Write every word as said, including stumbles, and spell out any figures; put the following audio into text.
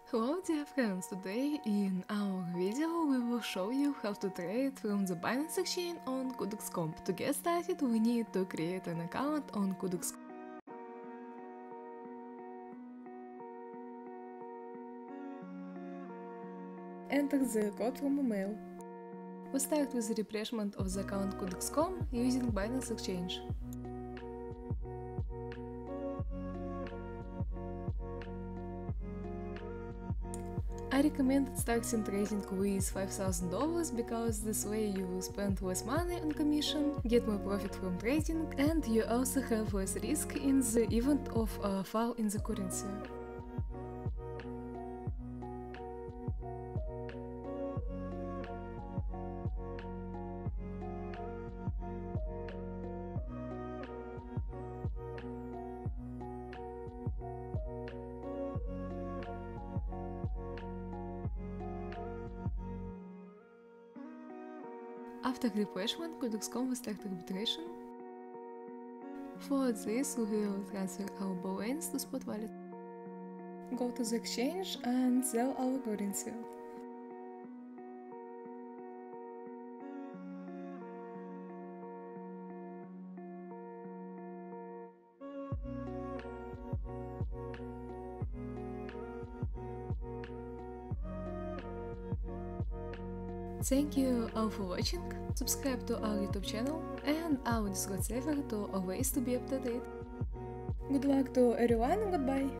Hello dear friends, today in our video we will show you how to trade from the Binance Exchange on Kudex dot com. To get started we need to create an account on Kudex. Enter the code from email. We start with the refreshment of the account Kudex dot com using Binance Exchange. I recommend starting trading with five thousand dollars because this way you will spend less money on commission, get more profit from trading, and you also have less risk in the event of a fall in the currency. After refreshment, Kudex dot com will start arbitration. For this, we will transfer our balance to spot wallet. Go to the exchange and sell our currency. Thank you all for watching, subscribe to our YouTube channel and our Discord server to always to be up to date. Good luck to everyone and goodbye!